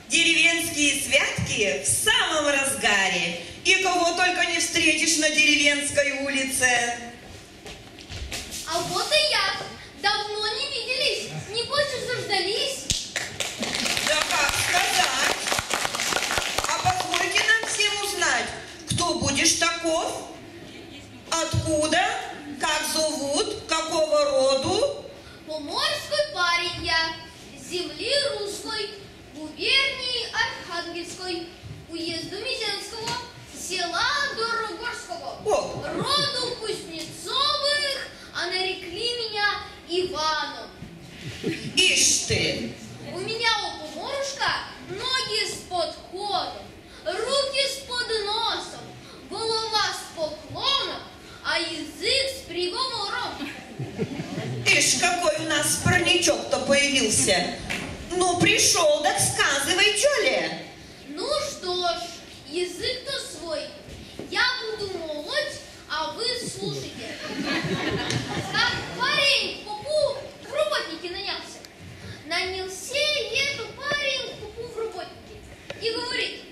Деревенские святки в самом разгаре. И кого только не встретишь на деревенской улице. А вот и я. Давно не виделись. Небось, заждались. Да как сказать? А позвольте нам всем узнать, кто будешь таков, откуда, как зовут, какого роду? Поморской парень я, земли русской, губернии Архангельской, уезду Мизенского, села Дорогорского, роду Кузнецовых, а нарекли меня Иваном. Ишь ты! У меня у поморушка ноги с подходом, руки с подносом, голова с поклоном, а язык с приговором. Ишь, какой у нас парничок-то появился. Ну, пришел, так сказывай, чё. Ну что ж, язык-то свой. Я буду молоть, а вы слушайте. Как парень в попу в работнике нанялся. Нанялся это парень в попу в работнике. И говорит: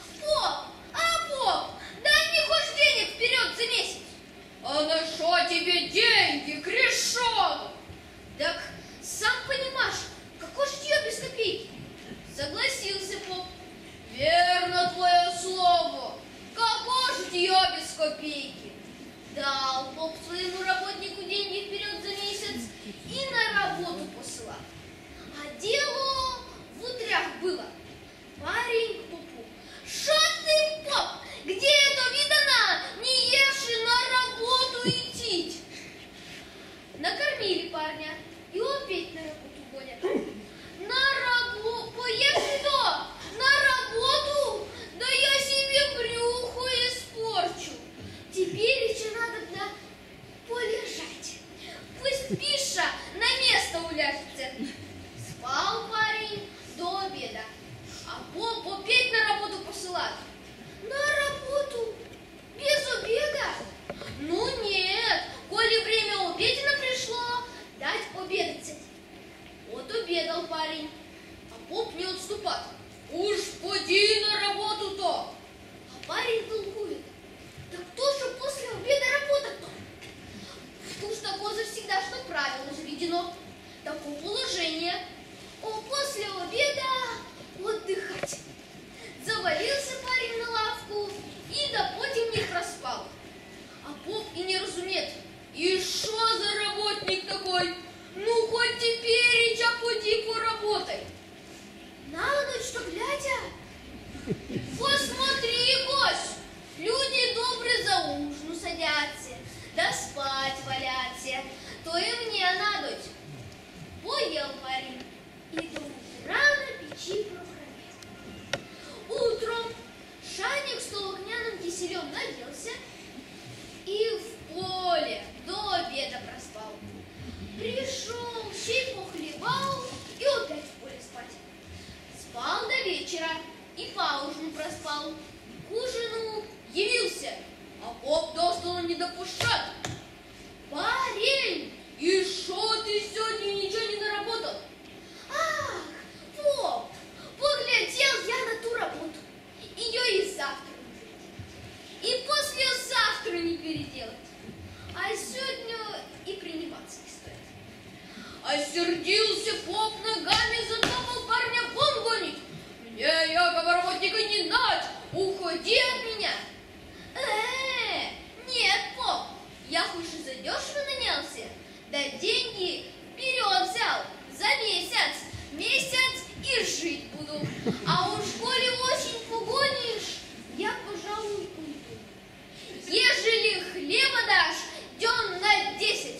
поп, дай мне хоть денег вперед за месяц. А на шо тебе деньги, грешон? Так сам понимаешь, какой же я без копейки? Согласился поп. Верно твое слово. Какой же я без копейки? Дал поп своему работнику деньги вперед за месяц и на работу посылал. А дело в утрях было. Парень к попу: шо ты, поп, где это видано, не ешь и на работу идти? Накормили парня, и он опять на работу гонит. На работу, поешь то, на работу, да я себе брюхо испорчу. Теперь еще надо полежать. Пусть Пиша на место уляжется. Спал парень до обеда, а поп опять на работу посылает. На работу? Без обеда? Ну нет, коли время обеденно пришло, дать обедать. Вот обедал парень, а поп не отступает. Уж поди на работу-то. А парень толкует: да кто же после обеда работать-то? Уж такое завсегда, что правило заведено. Такое положение. После обеда отдыхать. Завалился парень на лавку и до потем не проспал. А поп и не разумеет: и шо за работник такой? Ну, хоть теперь и поди поработай. На ночь-то глядя, посмотри, гость, люди добрые за ужину садятся, да спать валятся, то и мне надоть. Поел парень и до утра на печи прохрапел. Утром шаник с толокняным киселем наделся и в поле до обеда проспал. Пришел, щей похлебал и опять в поле спать. Спал до вечера и по ужину проспал. К ужину явился, а поп до стола не допущает. Парень, и шо ты сегодня ничего не наработал? Ах, поп, поглядел я на ту работу. Ее и завтра не переделать. И послезавтра не переделать. А сегодня и приниматься не стоит. Осердился поп, ногами затопал парня вон гонить. Мне, якобы, работника не дать, уходи от меня. Нет, поп, я хоть и задешево нанялся, да деньги вперед взял за месяц и жить буду. А уж коли очень погонишь, я, пожалуй, уйду. Ежели хлеба дашь, дён на 10.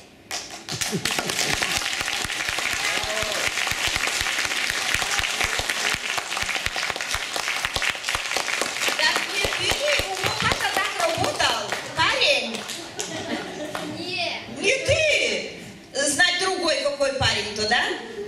Не ты! Знать другой какой парень-то, да?